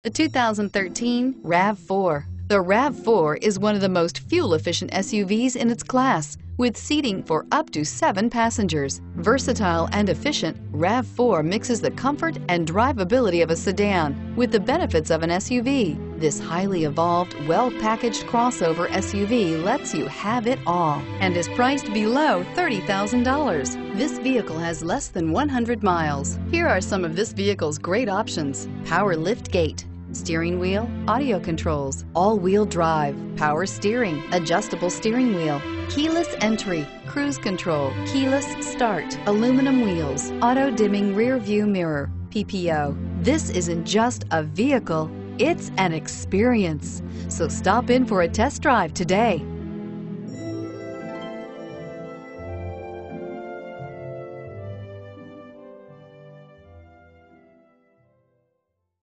The 2013 RAV4. The RAV4 is one of the most fuel-efficient SUVs in its class, with seating for up to 7 passengers. Versatile and efficient, RAV4 mixes the comfort and drivability of a sedan with the benefits of an SUV. This highly evolved, well-packaged crossover SUV lets you have it all and is priced below $30,000. This vehicle has less than 100 miles. Here are some of this vehicle's great options: power liftgate, steering wheel audio controls, all-wheel drive, power steering, adjustable steering wheel, keyless entry, cruise control, keyless start, aluminum wheels, auto-dimming rear view mirror, PPO. This isn't just a vehicle, it's an experience. So stop in for a test drive today.